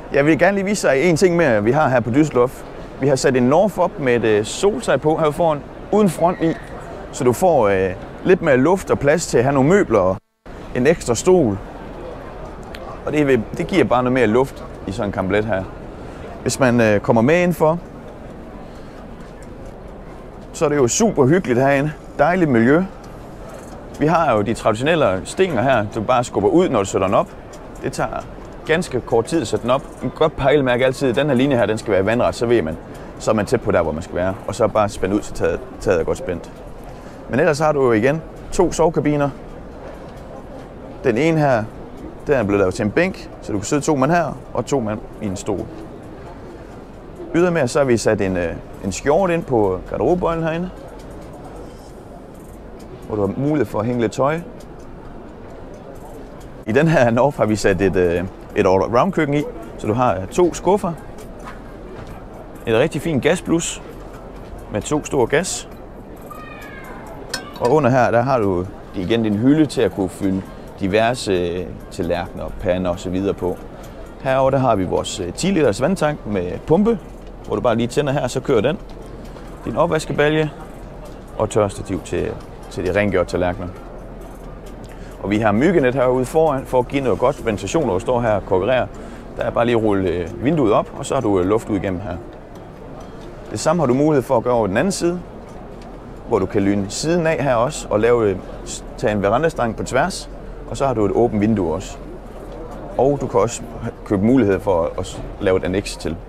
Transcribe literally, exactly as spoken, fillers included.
Jeg vil gerne lige vise dig en ting mere, vi har her på Düsseldorf. Vi har sat en North op med et soltag på her foran, uden front i, så du får øh, lidt mere luft og plads til at have nogle møbler og en ekstra stol. Og det, vil, det giver bare noget mere luft i sådan en kamplet her. Hvis man øh, kommer med indenfor, så er det jo super hyggeligt herinde. Dejligt miljø. Vi har jo de traditionelle stenger her, du bare skubber ud, når du sætter den op. Det tager ganske kort tid at sætte den op. Man kan godt pejlemærke altid, at den her linje her, den skal være vandret, så ved man, så er man tæt på der, hvor man skal være. Og så bare spænde ud, så taget, taget er godt spændt. Men ellers har du jo igen to sovekabiner. Den ene her, den er blevet lavet til en bænk, så du kan sidde to mand her og to mand i en stol. Ydermere så har vi sat en, en skjort ind på garderobebøjlen herinde, hvor du har mulighed for at hænge lidt tøj. I den her North har vi sat et, et all-round køkken i, så du har to skuffer, et rigtig fint gasblus med to store gas. Og under her, der har du igen din hylde til at kunne fylde diverse tallerkener, pander og så videre på. Herovre der har vi vores ti liters vandtank med pumpe, hvor du bare lige tænder her, så kører den. Din opvaskebalje og tørrestativ til, til de rengjorte tallerkener. Og vi har myggenet herude foran for at give noget godt ventilation, når du står her og konkurrerer. Der er bare lige at rulle vinduet op, og så har du luft ud igennem her. Det samme har du mulighed for at gøre over den anden side, hvor du kan lyne siden af her også og lave, tage en verandastang på tværs, og så har du et åbent vindue også. Og du kan også købe mulighed for at lave et annex til.